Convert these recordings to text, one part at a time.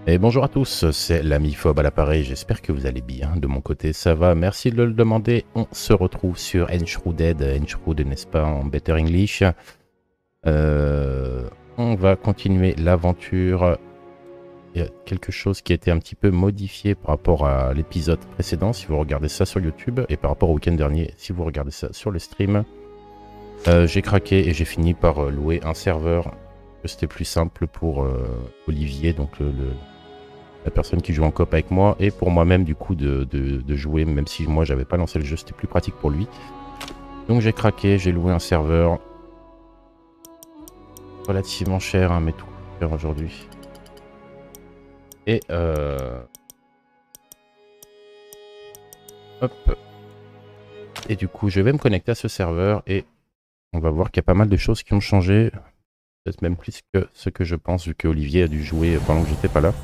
Et bonjour à tous, c'est l'ami Fob à l'appareil, j'espère que vous allez bien, de mon côté ça va, merci de le demander. On se retrouve sur Enshrouded, Enshrouded n'est-ce pas en Better English. On va continuer l'aventure. Il y a quelque chose qui a été un petit peu modifié par rapport à l'épisode précédent, si vous regardez ça sur YouTube, et par rapport au week-end dernier, si vous regardez ça sur le stream. J'ai craqué et j'ai fini par louer un serveur. C'était plus simple pour Olivier, donc la personne qui joue en coop avec moi, et pour moi-même du coup de jouer, même si moi j'avais pas lancé le jeu, c'était plus pratique pour lui. Donc j'ai craqué, j'ai loué un serveur relativement cher, hein, mais tout cher aujourd'hui. Et hop. Et du coup je vais me connecter à ce serveur et on va voir qu'il y a pas mal de choses qui ont changé. Peut-être même plus que ce que je pense, vu que Olivier a dû jouer pendant que j'étais pas là.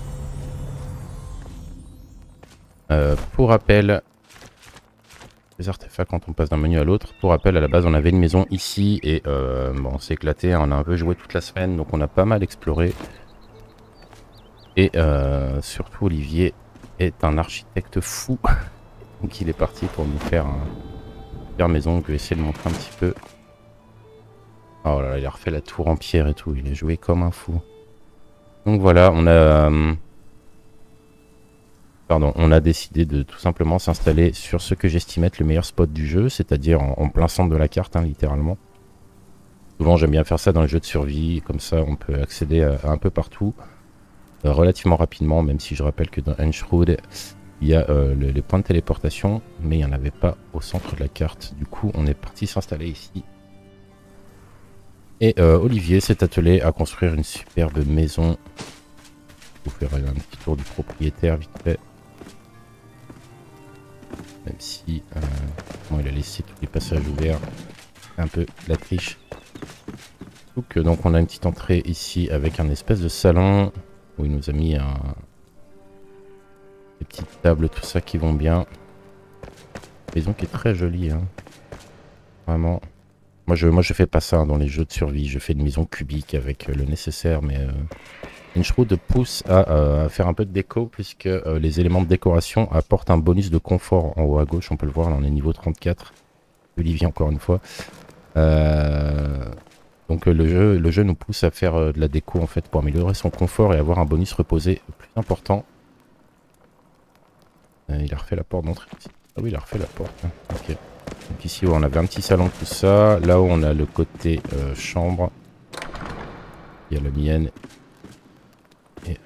Pour rappel, les artefacts quand on passe d'un menu à l'autre. Pour rappel, à la base on avait une maison ici et bon, on s'est éclaté, on a un peu joué toute la semaine, donc on a pas mal exploré. Et surtout Olivier est un architecte fou, donc il est parti pour nous faire une super maison. Je vais essayer de montrer un petit peu. Oh là là, il a refait la tour en pierre et tout, il a joué comme un fou. Donc voilà, on a décidé de tout simplement s'installer sur ce que j'estime être le meilleur spot du jeu, c'est-à-dire en plein centre de la carte, hein, littéralement. Souvent j'aime bien faire ça dans les jeux de survie, comme ça on peut accéder à un peu partout, relativement rapidement, même si je rappelle que dans Enshroud, il y a les points de téléportation, mais il n'y en avait pas au centre de la carte. Du coup on est parti s'installer ici. Et Olivier s'est attelé à construire une superbe maison. Je vous ferai un petit tour du propriétaire vite fait. Même si bon, il a laissé tous les passages ouverts, un peu la triche. Donc on a une petite entrée ici avec un espèce de salon où il nous a mis des petites tables, tout ça qui vont bien. Maison qui est très jolie, hein. Vraiment. Moi je fais pas ça, hein, dans les jeux de survie, je fais une maison cubique avec le nécessaire, mais Enshroud pousse à faire un peu de déco, puisque les éléments de décoration apportent un bonus de confort en haut à gauche, on peut le voir, là on est niveau 34. Olivier encore une fois. Donc le jeu nous pousse à faire de la déco en fait pour améliorer son confort et avoir un bonus reposé plus important. Il a refait la porte d'entrée ici. Ah oui, il a refait la porte, hein. Ok. Donc ici on avait un petit salon, tout ça. Là où on a le côté chambre. Il y a la mienne. Et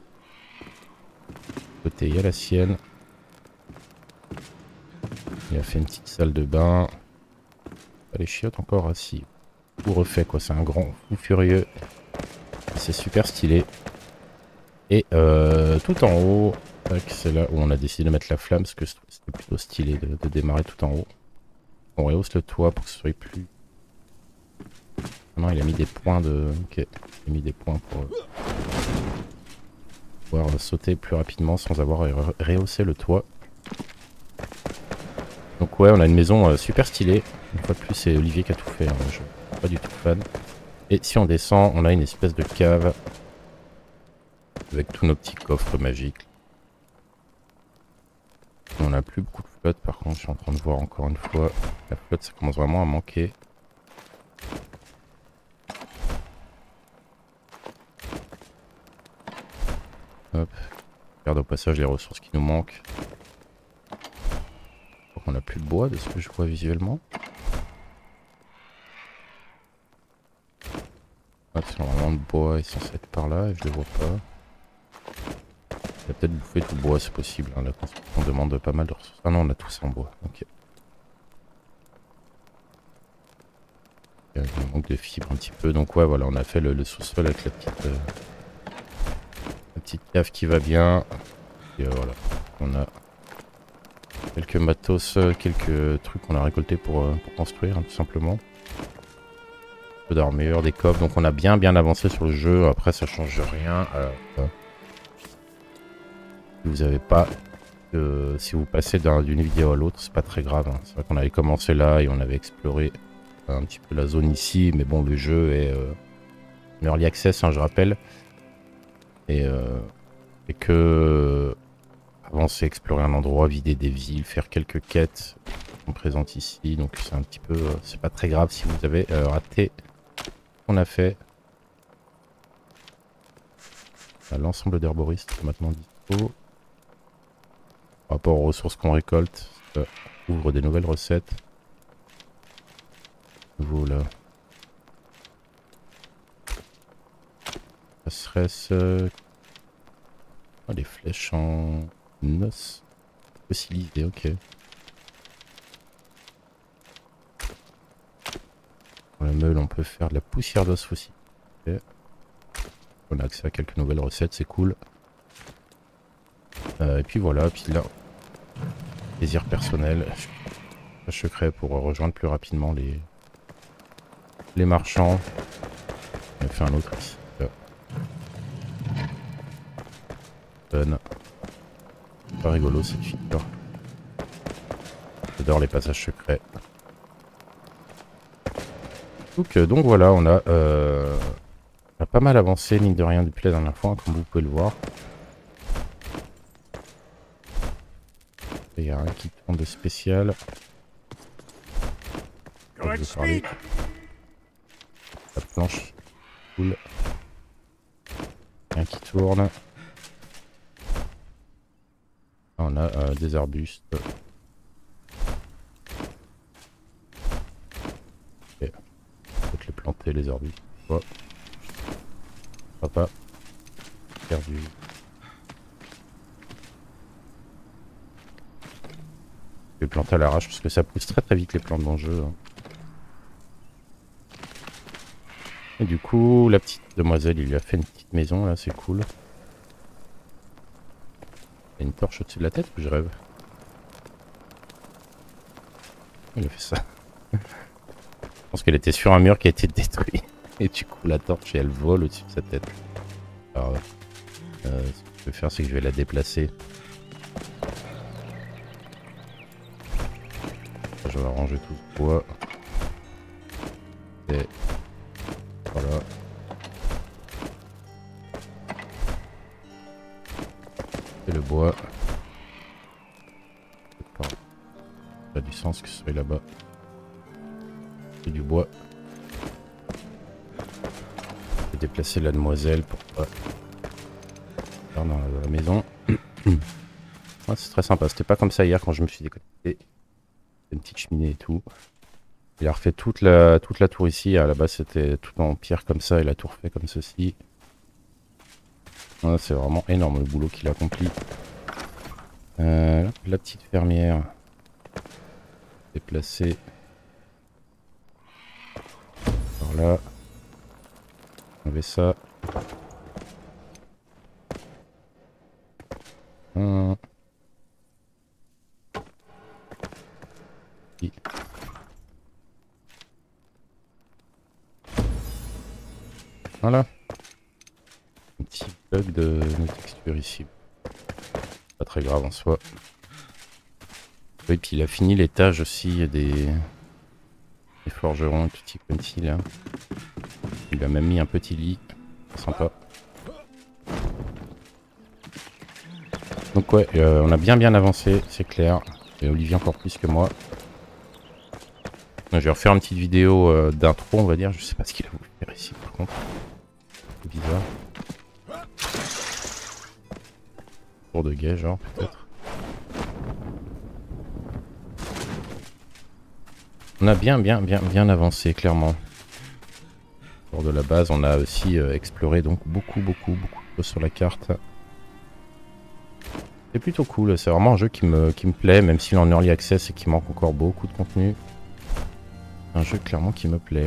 côté il y a la sienne. Il a fait une petite salle de bain. Pas les chiottes encore assis. Tout refait quoi, c'est un grand fou furieux. C'est super stylé. Et tout en haut, c'est là où on a décidé de mettre la flamme, parce que c'était plutôt stylé de démarrer tout en haut. On rehausse le toit pour que ce soit plus... Non, il a mis des points de... Ok, il a mis des points pour pouvoir sauter plus rapidement sans avoir rehaussé le toit. Donc ouais, on a une maison super stylée. Une fois de plus, c'est Olivier qui a tout fait, hein. Je suis pas du tout fan. Et si on descend, on a une espèce de cave avec tous nos petits coffres magiques. On n'a plus beaucoup de flotte, par contre je suis en train de voir encore une fois. La flotte ça commence vraiment à manquer. Hop. Regarde au passage les ressources qui nous manquent. On n'a plus de bois de ce que je vois visuellement. Hop, c'est vraiment de bois, il est censé être par là et je le vois pas. Il a peut-être bouffé tout le bois, c'est possible, hein. La construction demande pas mal de ressources. Ah non, on a tout ça en bois, ok. Il manque de fibres un petit peu, donc ouais, voilà, on a fait le sous-sol avec la petite cave qui va bien. Et voilà, on a quelques matos, quelques trucs qu'on a récoltés pour construire, hein, tout simplement. Un peu d'armure, des coffres, donc on a bien avancé sur le jeu. Après, ça change rien. Si vous avez pas, si vous passez d'une vidéo à l'autre, c'est pas très grave, hein. C'est vrai qu'on avait commencé là et on avait exploré un petit peu la zone ici, mais bon, le jeu est en early access, hein, je rappelle. Et Et que avancer, explorer un endroit, vider des villes, faire quelques quêtes qu'on présente ici. Donc c'est un petit peu, c'est pas très grave si vous avez raté ce qu'on a fait. L'ensemble d'herboristes est maintenant dispo. Par rapport aux ressources qu'on récolte, ça ouvre des nouvelles recettes. Nouveau là. Passeresse. Les flèches en os fossilisées, ok. Dans la meule, on peut faire de la poussière d'os fossilisée. Okay. On a accès à quelques nouvelles recettes, c'est cool. Et puis voilà, puis là, plaisir personnel. Je crée pour rejoindre plus rapidement les marchands. On a fait un autre ici. Fun. Pas rigolo cette feature. J'adore les passages secrets. Donc voilà, on a pas mal avancé, mine de rien, depuis la dernière fois, comme vous pouvez le voir. Il y a rien qui tourne de spécial. Je vais parler. La planche. Cool. Rien qui tourne. On a des arbustes. Ok. Peut-être les planter, les arbustes. Oh. Pas perdu. Je vais planter à l'arrache parce que ça pousse très très vite les plantes dans le jeu. Et du coup, la petite demoiselle, il lui a fait une petite maison là, c'est cool. Il y a une torche au-dessus de la tête ou je rêve? Il a fait ça. Je pense qu'elle était sur un mur qui a été détruit. Et du coup, la torche, elle vole au-dessus de sa tête. Alors, ce que je vais faire, c'est que je vais la déplacer. Je vais ranger tout ce bois. Et voilà. Et le bois. Ça a du sens que ce soit là-bas. C'est du bois. Je vais déplacer la demoiselle pour pas faire dans la maison. Ouais, c'est très sympa. C'était pas comme ça hier quand je me suis déconnecté. Une petite cheminée et tout. Il a refait toute la tour ici. À la base, c'était tout en pierre comme ça et la tour fait comme ceci. Ouais, c'est vraiment énorme le boulot qu'il a accompli. La petite fermière. Déplacée. Par là. Enlever ça. Voilà. Un petit bug de nos textures ici. Pas très grave en soi. Oui, puis il a fini l'étage aussi des forgerons, tout petit quanti là. Il a même mis un petit lit. Sympa. Donc ouais, on a bien avancé, c'est clair. Et Olivier encore plus que moi. Je vais refaire une petite vidéo d'intro, on va dire. Je sais pas ce qu'il a voulu faire ici par contre. C'est bizarre. Tour de guet, genre, peut-être. On a bien avancé, clairement. Lors de la base, on a aussi exploré donc beaucoup de choses sur la carte. C'est plutôt cool, c'est vraiment un jeu qui me plaît, même s'il est en early access et qu'il manque encore beaucoup de contenu. Un jeu clairement qui me plaît.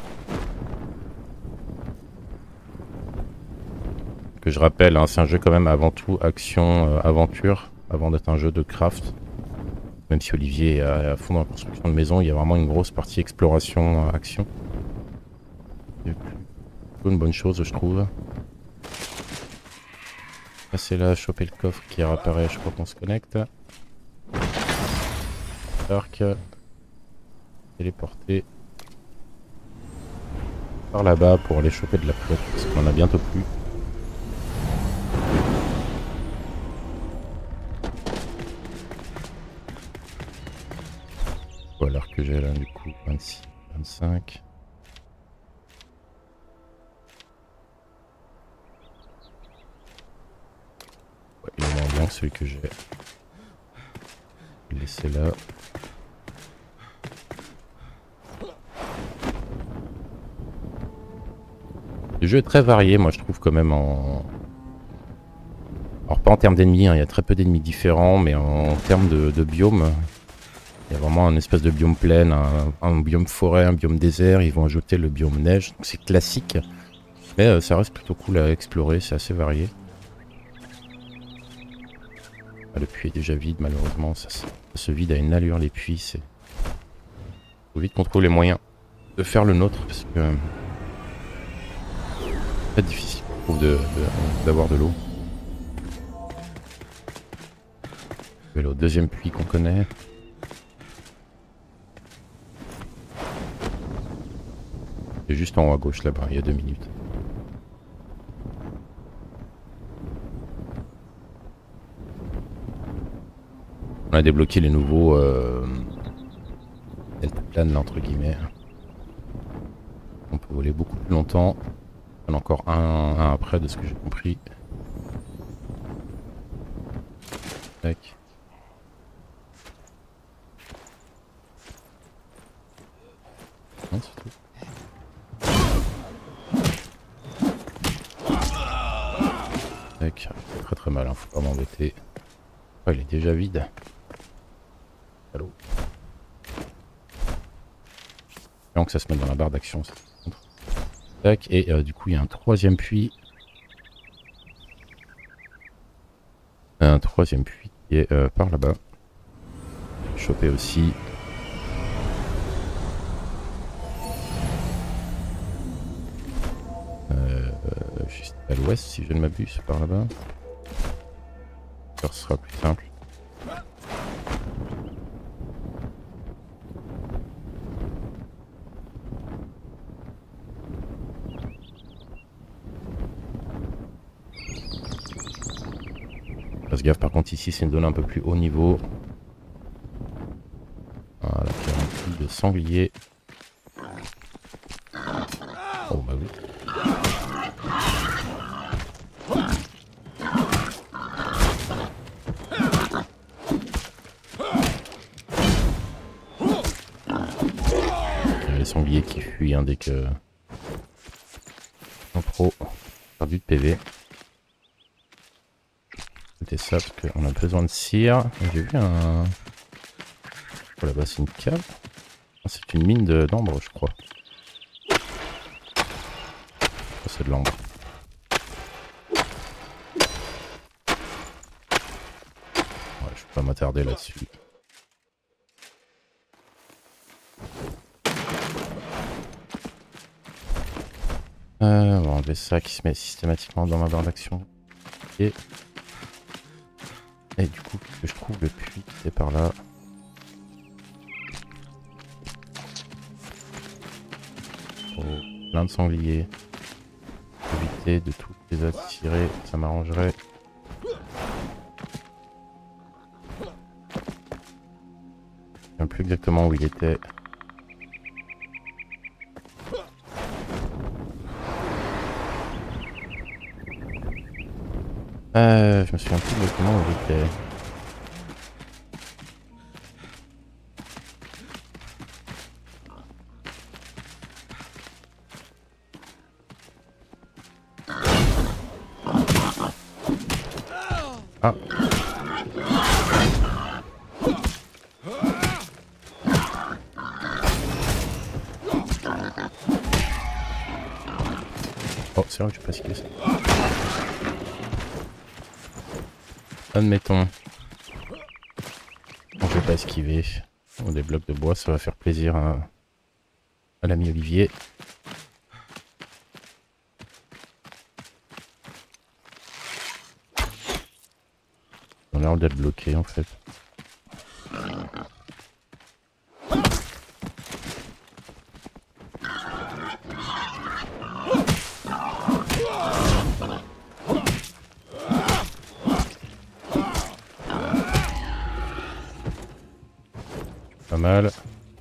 Que je rappelle, hein, c'est un jeu quand même avant tout action, aventure, avant d'être un jeu de craft. Même si Olivier est à fond dans la construction de maison, il y a vraiment une grosse partie exploration, action. C'est plutôt une bonne chose, je trouve. Passer là, choper le coffre qui réapparaît, je crois qu'on se connecte. Arc. Téléporter. Par là-bas pour aller choper de la flotte, parce qu'on en a bientôt plus. Quoi l'heure que j'ai là du coup 26, 25. Ouais, il est moins bien que celui que j'ai. Je vais le laisser là. Le jeu est très varié, moi je trouve quand même en... Alors pas en termes d'ennemis, hein, il y a très peu d'ennemis différents, mais en termes de biomes, il y a vraiment un espèce de biome plaine, un biome forêt, un biome désert, ils vont ajouter le biome neige, donc c'est classique, mais ça reste plutôt cool à explorer, c'est assez varié. Ah, le puits est déjà vide malheureusement, ça se vide à une allure les puits, c'est... Faut vite qu'on trouve les moyens de faire le nôtre, parce que... c'est très difficile, je trouve, d'avoir de l'eau. Je vais aller au deuxième puits qu'on connaît. C'est juste en haut à gauche là-bas, il y a 2 minutes. On a débloqué les nouveaux deltaplanes là entre guillemets. On peut voler beaucoup plus longtemps. Il y en a encore un après de ce que j'ai compris. Tac. Non, c'est tout. Tac. Très très mal, hein. Faut pas m'embêter. Oh, il est déjà vide. Allô. Donc ça se met dans la barre d'action. Tac. Et du coup il y a un troisième puits. Un troisième puits qui est par là-bas. Choper aussi. Juste à l'ouest si je ne m'abuse, par là-bas. Ce sera plus simple. Fasse gaffe par contre ici c'est une zone un peu plus haut niveau. Voilà, qui est rempli de sangliers. Oh bah oui. Il y a les sangliers qui fuient hein, dès que... En trop. Perdu de PV. C'était ça parce qu'on a besoin de cire. J'ai vu un... Oh là-bas c'est une cave. C'est une mine d'ambre je crois. Oh, c'est de l'ambre. Ouais, je peux pas m'attarder là-dessus. On va enlever ça qui se met systématiquement dans ma barre d'action. Et du coup, que je trouve le puits qui est par là. Oh, plein de sangliers. Éviter de toutes les attirer, ça m'arrangerait. Je ne sais plus exactement où il était. Je me souviens plus exactement où il était. Ah. Oh, c'est vrai que je peux pas esquiver ça. Admettons. Bon, je vais pas esquiver. Bon, des blocs de bois, ça va faire plaisir à l'ami Olivier. On a l'air d'être bloqué en fait. Pas mal.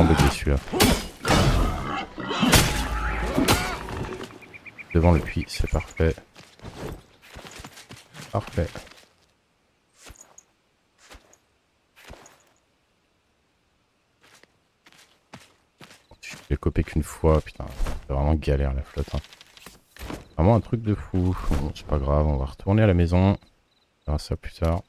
vraiment bugué celui-là. Devant le puits, c'est parfait. Parfait. Je l'ai copé qu'une fois, putain, c'est vraiment galère la flotte. Hein. Vraiment un truc de fou. Bon, c'est pas grave, on va retourner à la maison. On verra ça plus tard.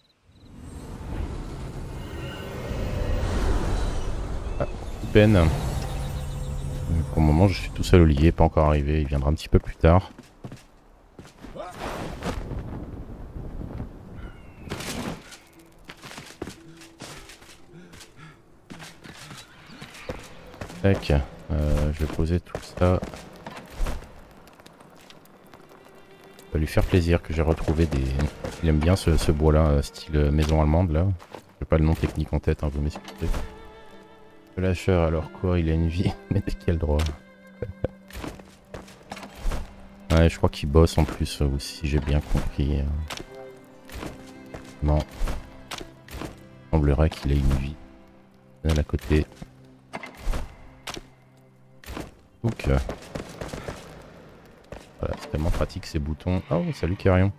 Ah, peine. Pour le moment, je suis tout seul. Olivier, pas encore arrivé. Il viendra un petit peu plus tard. Tac. Je vais poser tout ça. Ça va lui faire plaisir que j'ai retrouvé des... Il aime bien ce bois-là, style maison allemande, là. J'ai pas le nom technique en tête, hein, vous m'excusez. Le lâcheur, alors quoi? Il a une vie, mais de quel droit? Ouais, je crois qu'il bosse en plus, si j'ai bien compris. Non. Il semblerait qu'il ait une vie. Là, à côté. Donc... Voilà, c'est tellement pratique ces boutons. Oh, salut Carrion.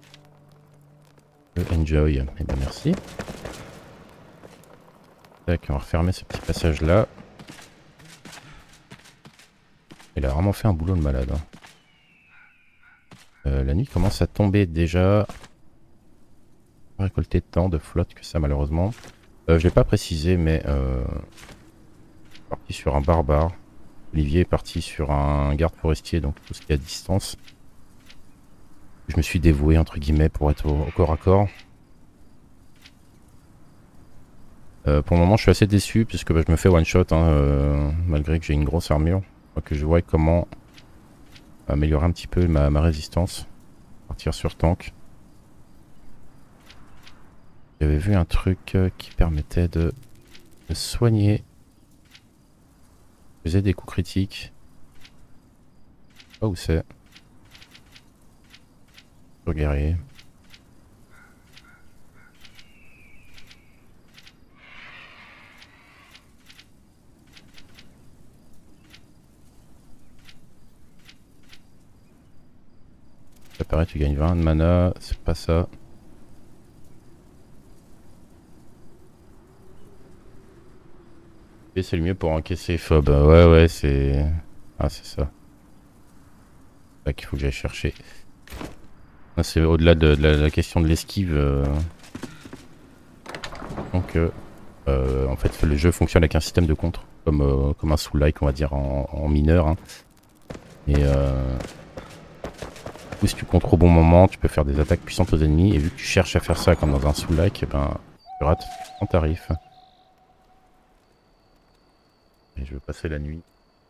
Enjoy. Eh bien, merci. Tac, on va refermer ce petit passage là. Il a vraiment fait un boulot de malade. Hein. La nuit commence à tomber déjà. Pas récolté tant de flotte que ça malheureusement. Je l'ai pas précisé, mais parti sur un barbare. Olivier est parti sur un garde forestier, donc tout ce qui est à distance. Je me suis dévoué entre guillemets pour être au corps à corps. Pour le moment je suis assez déçu puisque je me fais one shot hein, malgré que j'ai une grosse armure. Donc je vois comment améliorer un petit peu ma résistance. Partir sur tank. J'avais vu un truc qui permettait de soigner. Je faisais des coups critiques. Je sais pas où c'est. Sur guerrier. Ça paraît tu gagnes 20 de mana, c'est pas ça. Et c'est le mieux pour encaisser Fob. Ouais c'est... Ah c'est ça. C'est là qu'il faut que j'aille chercher. C'est au-delà de la question de l'esquive. Donc en fait le jeu fonctionne avec un système de contre. Comme un soul-like on va dire en mineur. Hein. Et si tu contres au bon moment, tu peux faire des attaques puissantes aux ennemis. Et vu que tu cherches à faire ça comme dans un soul-like, ben, tu rates ton tarif. Et je vais passer la nuit.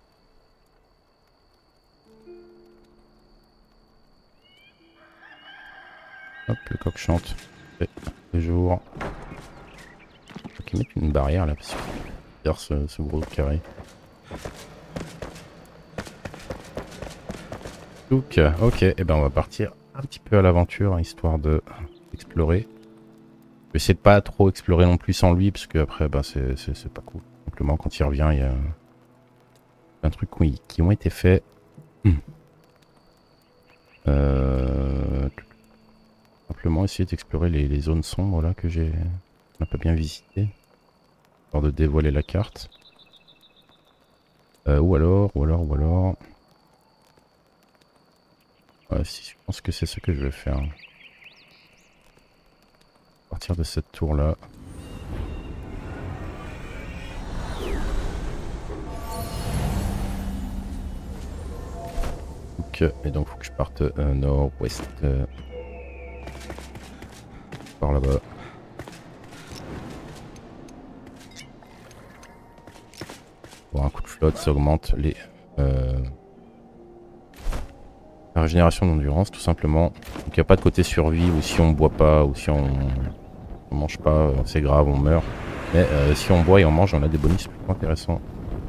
Hop, le coq chante. Le jour. Faut qu'il mette une barrière là, parce que ce gros carré. Donc, ok, et ben on va partir un petit peu à l'aventure, hein, histoire de explorer. Je vais essayer de pas trop explorer non plus sans lui, parce que après, ben, c'est pas cool. Simplement, quand il revient, il y a plein de trucs qui ont été faits. Simplement essayer d'explorer les zones sombres là que j'ai n'a pas bien visité, histoire de dévoiler la carte. Ou alors. Ouais, si, je pense que c'est ce que je vais faire. À partir de cette tour là. Et donc faut que je parte nord-ouest. Par là-bas. Bon, un coup de flotte, ça augmente la régénération d'endurance tout simplement. Donc il n'y a pas de côté survie ou si on boit pas ou si on mange pas, c'est grave, on meurt. Mais si on boit et on mange, on a des bonus plus intéressants.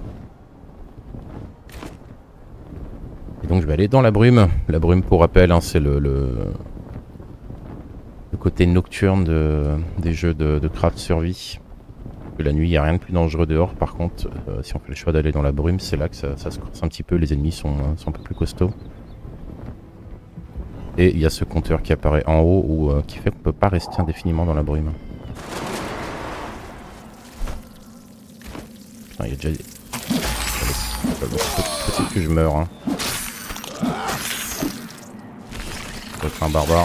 Et donc je vais aller dans la brume. La brume pour rappel, hein, c'est le côté nocturne des jeux de craft survie. que la nuit, il n'y a rien de plus dangereux dehors. Par contre, si on fait le choix d'aller dans la brume, c'est là que ça se corse un petit peu. Les ennemis sont un peu plus costauds. Et il y a ce compteur qui apparaît en haut ou qui fait qu'on peut pas rester indéfiniment dans la brume. Putain, il y a déjà des... Peut-être que je meurs. Hein. Ça doit être un barbare.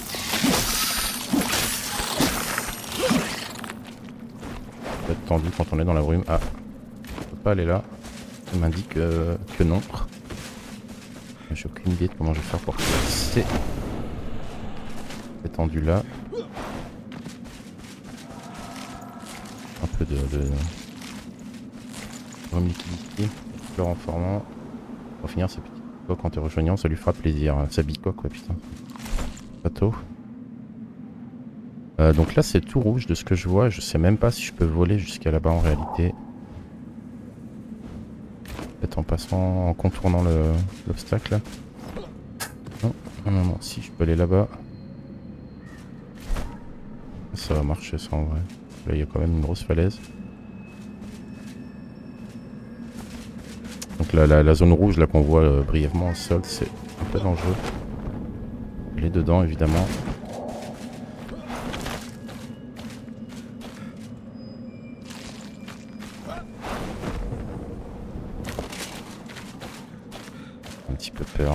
Ça doit être tendu quand on est dans la brume. Ah, on peut pas aller là. Ça m'indique que non. J'ai aucune idée de comment je vais faire pour passer. C'est tendu là. Un peu de liquidité, le renformant. Pour finir, ce petit coq en te rejoignant, ça lui fera plaisir. Ça bicoque, ouais, putain. Bateau. Donc là, c'est tout rouge de ce que je vois. Je sais même pas si je peux voler jusqu'à là-bas en réalité. Peut-être en passant, en contournant l'obstacle là. Non, non, non, non, si je peux aller là-bas. Ça va marcher ça en vrai. Là, il y a quand même une grosse falaise. Donc la zone rouge là qu'on voit brièvement au sol, c'est un peu dangereux. Elle est dedans évidemment. Un petit peu peur.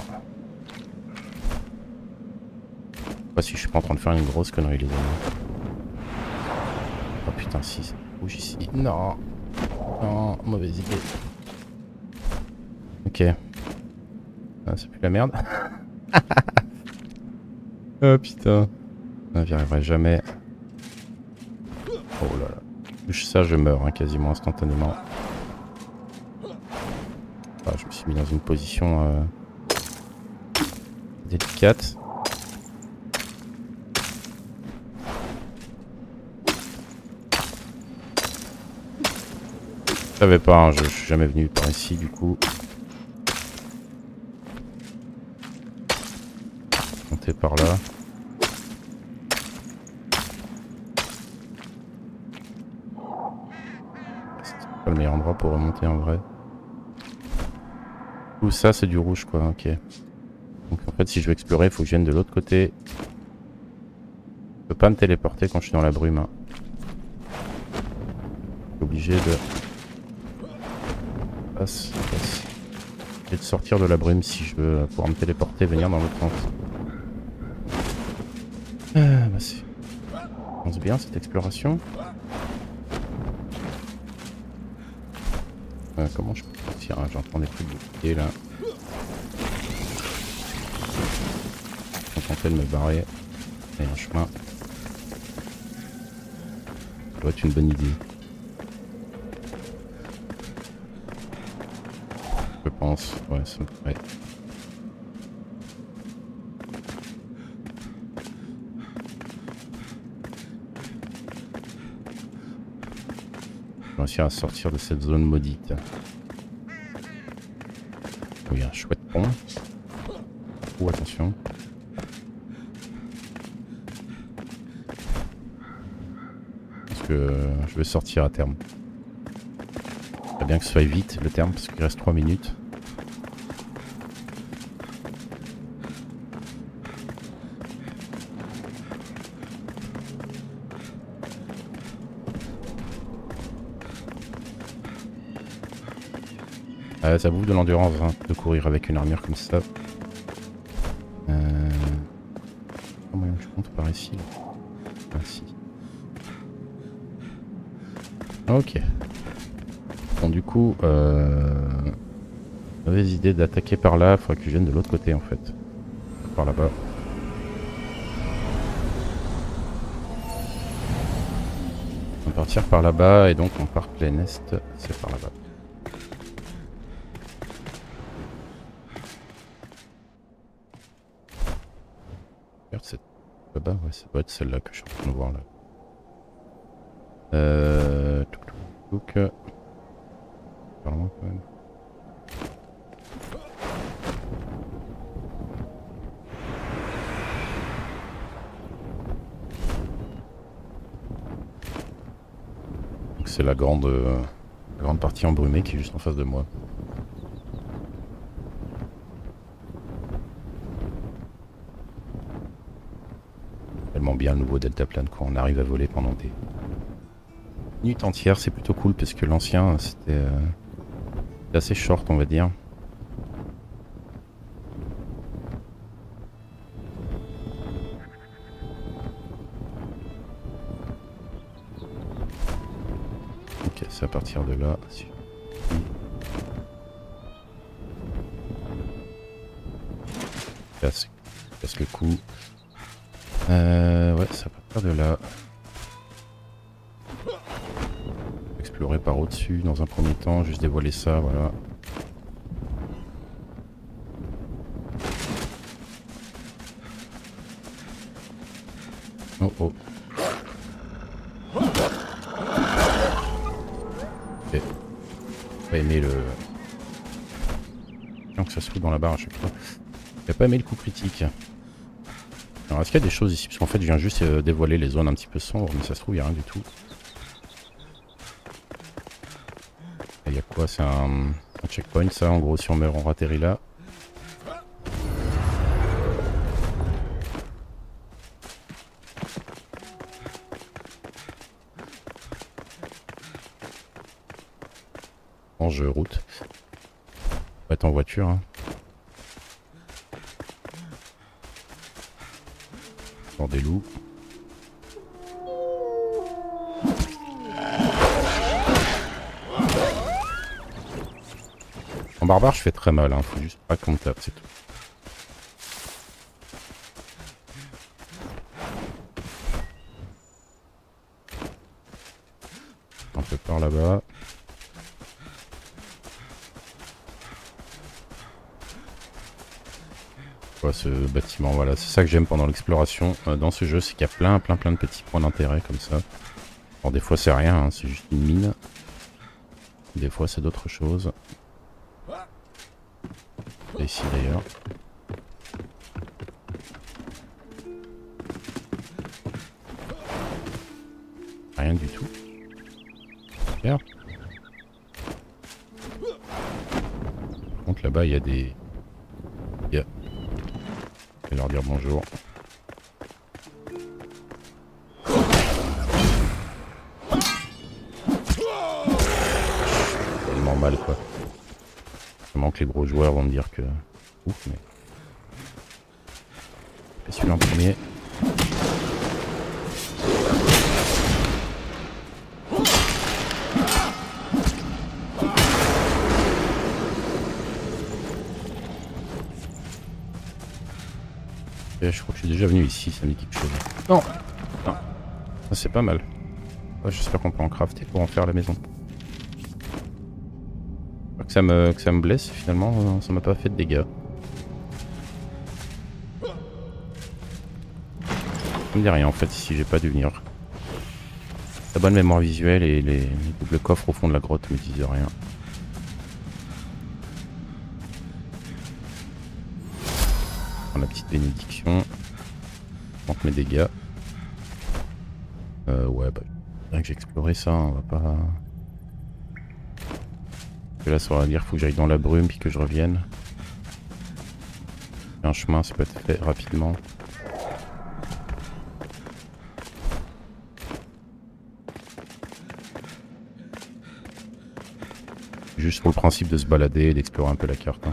Je sais pas si je suis pas en train de faire une grosse connerie les amis. Oh putain si, c'est rouge ici. Non. Non, mauvaise idée. Ok. Ah, c'est plus la merde. Oh putain. J'y arriverai jamais. Oh là là. Touche ça, je meurs hein, quasiment instantanément. Ah, je me suis mis dans une position délicate. Je savais pas, hein, je suis jamais venu par ici du coup. Monter par là. C'est pas le meilleur endroit pour remonter en vrai. Tout ça c'est du rouge quoi, ok. Donc en fait si je veux explorer il faut que je vienne de l'autre côté. Je peux pas me téléporter quand je suis dans la brume. Hein. Je suis obligé de... Passe. Et de sortir de la brume si je veux pouvoir me téléporter et venir dans l'autre sens. Bah c'est... On se bien cette exploration. Comment je peux sortir hein, j'entends des trucs de côté là. Je vais tenter de me barrer. Il y a un chemin. Ça doit être une bonne idée. Je pense. Ouais, ça ouais. Je vais réussir à sortir de cette zone maudite. Oui, un chouette pont. Oh, attention. Parce que je vais sortir à terme. Très bien que ce soit vite le terme parce qu'il reste 3 minutes. Ça bouffe de l'endurance hein, de courir avec une armure comme ça. Comment je monte par ici là. Ainsi. Ok. Bon du coup, mauvaise idée d'attaquer par là. Faudrait que je vienne de l'autre côté en fait. Par là-bas. On va partir par là-bas et donc on part plein est. C'est par là-bas. C'est là-bas, ouais, ça doit être celle-là que je suis en train de voir là. Par loin quand même. Donc c'est la grande partie embrumée qui est juste en face de moi. Tellement bien le nouveau deltaplane quand on arrive à voler pendant des minutes entières, c'est plutôt cool parce que l'ancien c'était assez short on va dire. Ok, c'est à partir de là. Casse le cou. Ouais, c'est à partir de là. Explorer par au-dessus dans un premier temps, juste dévoiler ça, voilà. Oh oh. Ok. Pas aimé le... que ça se fout dans la barre à chaque fois. J'ai pas aimé le coup critique. Alors est-ce qu'il y a des choses ici? Parce qu'en fait je viens juste dévoiler les zones un petit peu sombres, mais ça se trouve il n'y a rien du tout. Il y a quoi? C'est un checkpoint ça, en gros si on meurt on atterrit là. Bon, je route. On va être en voiture. Hein. Dans des loups. En barbare je fais très mal, hein. Faut juste pas qu'on me tape, c'est tout. Un peu par là-bas. Ce bâtiment, voilà, c'est ça que j'aime pendant l'exploration dans ce jeu, c'est qu'il y a plein de petits points d'intérêt comme ça. Alors des fois c'est rien, hein, c'est juste une mine. Des fois c'est d'autres choses. Et ici d'ailleurs. Rien du tout. Super. Par contre là-bas il y a des... Je vais leur dire bonjour. Tellement mal quoi. Vraiment que les gros joueurs vont me dire que... Ouf mais... Je suis celui-là en premier. Je crois que je suis déjà venu ici, ça me dit quelque chose. Non, non. C'est pas mal. Ouais, j'espère qu'on peut en crafter pour en faire la maison. Que ça me blesse finalement, ça m'a pas fait de dégâts. Ça me dit rien en fait ici, j'ai pas dû venir. La bonne mémoire visuelle et les doubles coffres au fond de la grotte me disent rien. La petite bénédiction. Je monte mes dégâts. Ouais, bah, bien que j'ai exploré ça, on va pas... Parce que là, ça va dire qu'il faut que j'aille dans la brume puis que je revienne. Un chemin, ça peut être fait rapidement. Juste pour le principe de se balader et d'explorer un peu la carte. Hein.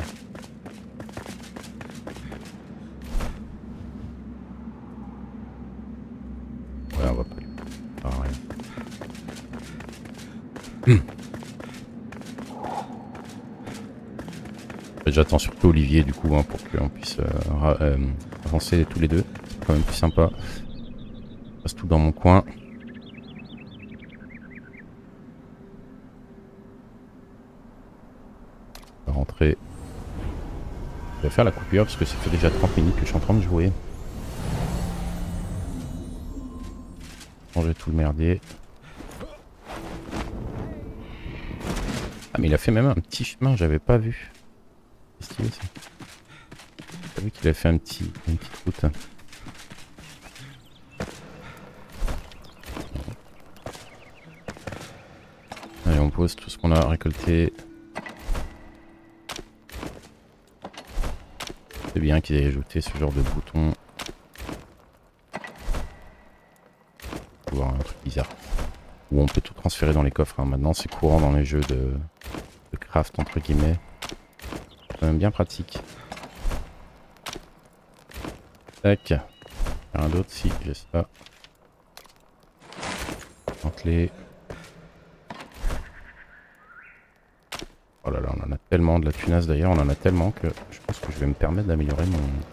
Ouais, on va pas... Ah, rien. J'attends surtout Olivier du coup hein, pour qu'on puisse avancer tous les deux. C'est quand même plus sympa. Je passe tout dans mon coin. On va rentrer. Je vais faire la coupure parce que ça fait déjà 30 minutes que je suis en train de jouer. Ranger tout le merdier. Ah mais il a fait même un petit chemin, j'avais pas vu. C'est stylé ça. J'ai pas vu qu'il a fait une petite route. dépose tout ce qu'on a récolté. C'est bien qu'ils aient ajouté ce genre de bouton. On va voir un truc bizarre. Où on peut tout transférer dans les coffres. Hein. Maintenant c'est courant dans les jeux de craft entre guillemets. C'est quand même bien pratique. Tac. Rien d'autre si j'ai ça. Clé. Oh là là, on en a tellement de la tunasse d'ailleurs, on en a tellement que je pense que je vais me permettre d'améliorer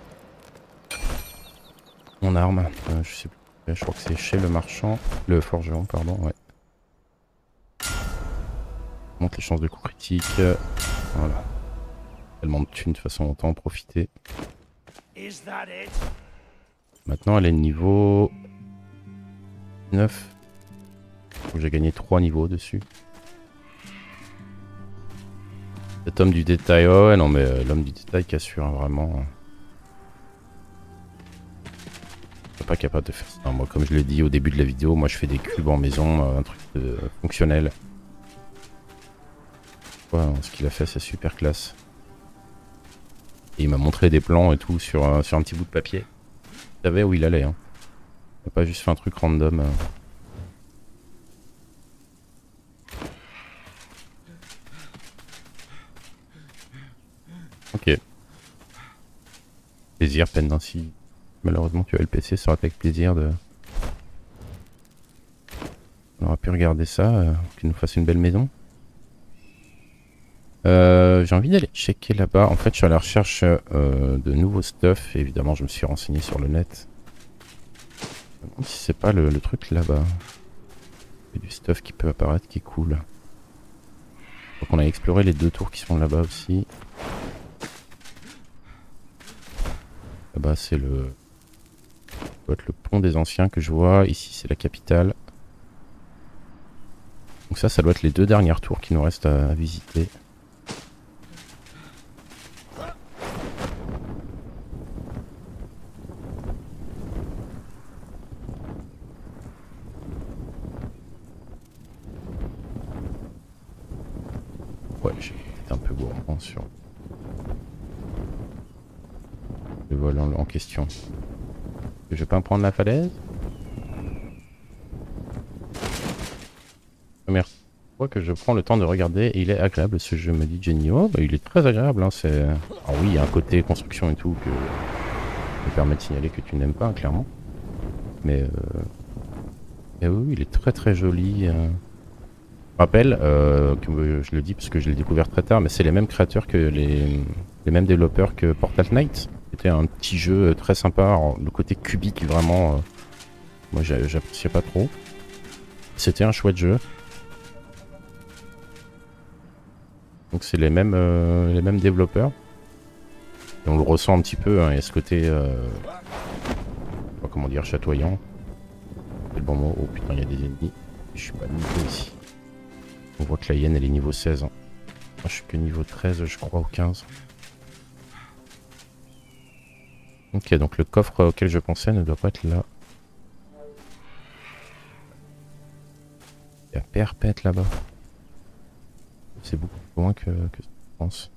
mon arme. Je sais plus, je crois que c'est chez le marchand, le forgeron, pardon, ouais. Monte les chances de coup critique. Voilà. Tellement de thunes, de toute façon, autant en profiter. Maintenant, elle est niveau 9. J'ai gagné 3 niveaux dessus. Cet homme du détail, oh ouais non mais l'homme du détail qui assure hein, vraiment. Je suis pas capable de faire ça. Non, moi comme je l'ai dit au début de la vidéo, moi je fais des cubes en maison, un truc fonctionnel. Ouais, ce qu'il a fait c'est super classe. Et il m'a montré des plans et tout sur un petit bout de papier. Il savait où il allait. Hein. Il n'a pas juste fait un truc random. Ok. Plaisir, peine ainsi. Malheureusement tu as le PC, ça aurait été avec plaisir de... On aurait pu regarder ça, qu'il nous fasse une belle maison. J'ai envie d'aller checker là-bas. En fait je suis à la recherche de nouveaux stuff. Et évidemment je me suis renseigné sur le net. Je me demande si c'est pas le truc là-bas. Il y a du stuff qui peut apparaître qui est cool. Donc on a exploré les 2 tours qui sont là-bas aussi. Là-bas c'est le pont des anciens que je vois. Ici c'est la capitale. Donc ça doit être les 2 dernières tours qui nous restent à visiter. Ouais, j'ai été un peu gourmand sur le vol en question. Je vais pas me prendre la falaise. Merci. Je vois que je prends le temps de regarder et il est agréable ce jeu, me dit Jenny. Oh, bah, il est très agréable. Hein, c'est... Ah oui, il y a un côté construction et tout que me permet de signaler que tu n'aimes pas, clairement. Mais oui, il est très très joli. Je rappelle, que je le dis parce que je l'ai découvert très tard, mais c'est les mêmes créateurs que les mêmes développeurs que Portal Knight. C'était un petit jeu très sympa. Alors, le côté cubique, vraiment, moi j'appréciais pas trop. C'était un chouette jeu. Donc c'est les mêmes développeurs. Et on le ressent un petit peu, hein, il y a ce côté, je sais pas comment dire, chatoyant. C'est le bon mot. Oh putain, il y a des ennemis. Je suis pas niveau ici. On voit que la hyène elle est niveau 16. Hein. Moi je suis que niveau 13 je crois, ou 15. Ok, donc le coffre auquel je pensais ne doit pas être là. Il y a Perpète là-bas. C'est beaucoup plus loin que je pense.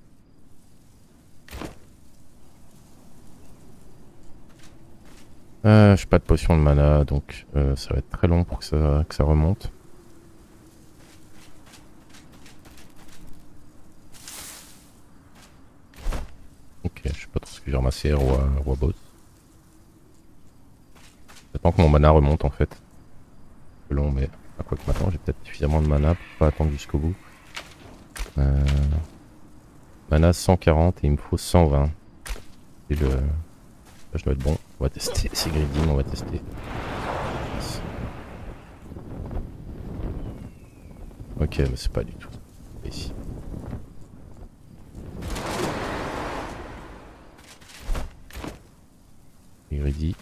Je n'ai pas de potion de mana, donc ça va être très long pour que ça remonte. Ok, je sais pas trop ce que j'ai ramassé, roi boss. J'attends que mon mana remonte en fait. Un peu long, mais à quoi que maintenant j'ai peut-être suffisamment de mana pour pas attendre jusqu'au bout. Mana 140 et il me faut 120. Et le... Là, je dois être bon. On va tester. C'est greedy, on va tester. Ok, mais c'est pas du tout. Ici. Greedy.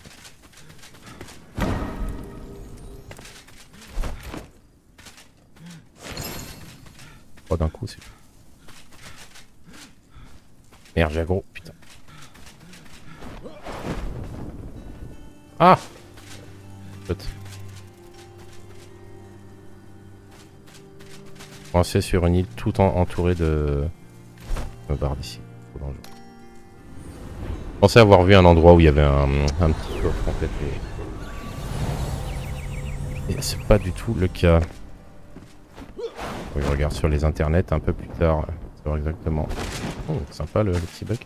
Oh, d'un coup, c'est... Merde, j'ai aggro, putain. Ah! coincé sur une île tout entouré de barres d'ici. Trop dangereux. Je pensais avoir vu un endroit où il y avait un petit coffre en fait. Et c'est pas du tout le cas. Je regarde sur les internets un peu plus tard. Savoir exactement. Oh, sympa le petit bug.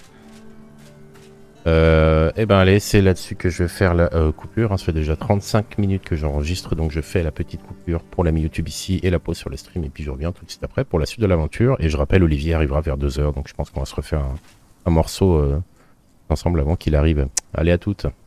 Et ben allez, c'est là-dessus que je vais faire la coupure. Hein. Ça fait déjà 35 minutes que j'enregistre, donc je fais la petite coupure pour la mi-YouTube ici et la pause sur le stream. Et puis je reviens tout de suite après pour la suite de l'aventure. Et je rappelle, Olivier arrivera vers 2 h, donc je pense qu'on va se refaire un morceau ensemble avant qu'il arrive. Allez, à toutes.